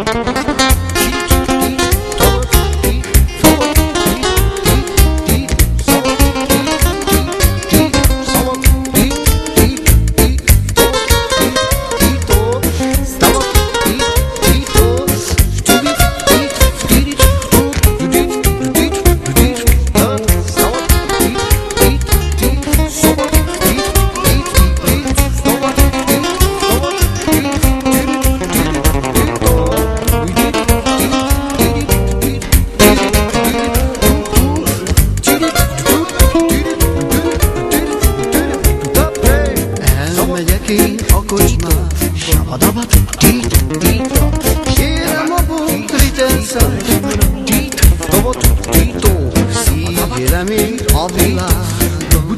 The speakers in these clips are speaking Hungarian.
A kocsmát, sabadabat, tít-tít-ta, kérem a búkritenszát, tít-tovat, tító, szívlemény a világon.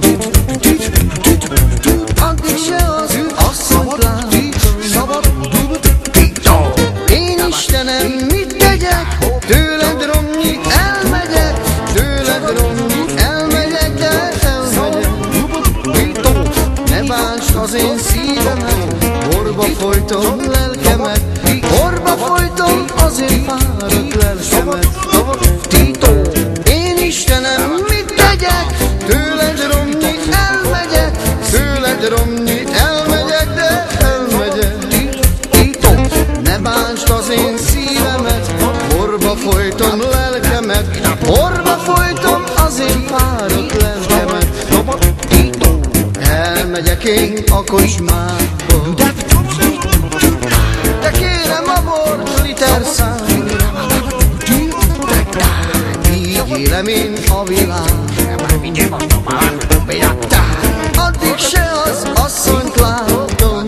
Addig se az asszonyt látom, szabad, tító. Én Istenem, mit tegyek? Tőled romni elmegyek, tőled romni elmegyek, de elmegyek. Tító, ne bántsd az én szívemet, orba folytom lelkemet, orba folytom az én fáradt lelkemet. Tító, én Istenem, mit tegyek? Tőled romni elmegyek, tőled romni elmegyek, de elmegyek. Tító, ne bántsd az én szívemet, orba folytom lelkemet, orba folytom az én fáradt lelkemet. Tító, elmegyek én a kocsmába, de kérem a bort literszám, így élem én a világ. Addig se az asszonyt látom,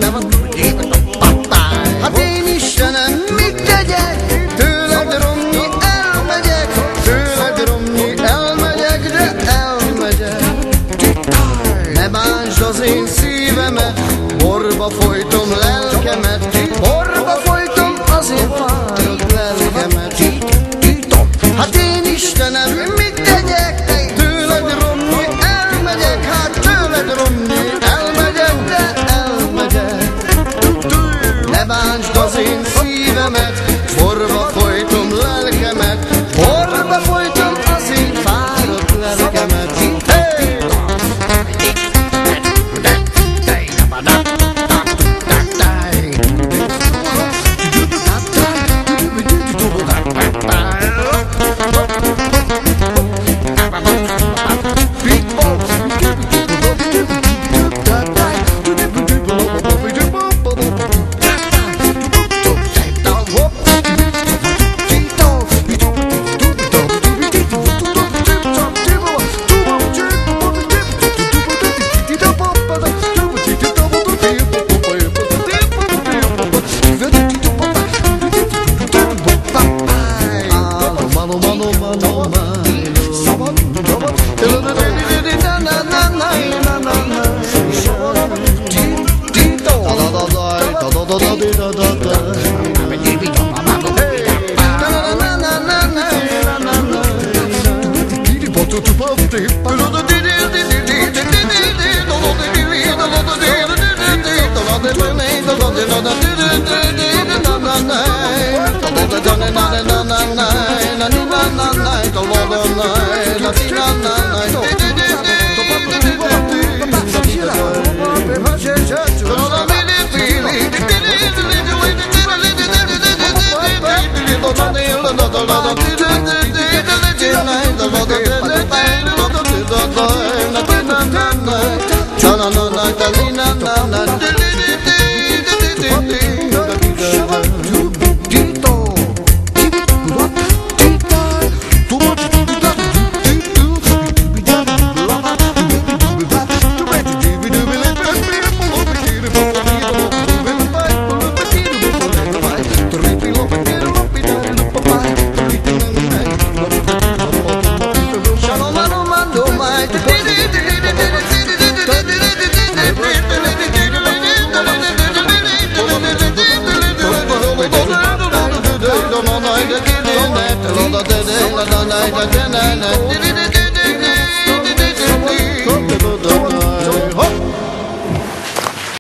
hát én Istenem, mit tegyek? Tőled romni elmegyek, tőled romni elmegyek, de elmegyek. Ne bántsd az én szívemet, orba folytom lelkemet, orba folytom az én fáradt lelkemet. Hát én Istenem, mit tegyek? Tőled romni elmegyek, hát tőled romni elmegyek, de elmegyek. Ne bántsd az én szívemet, orba folytom lelkemet, orba folytom az én fáradt lelkemet.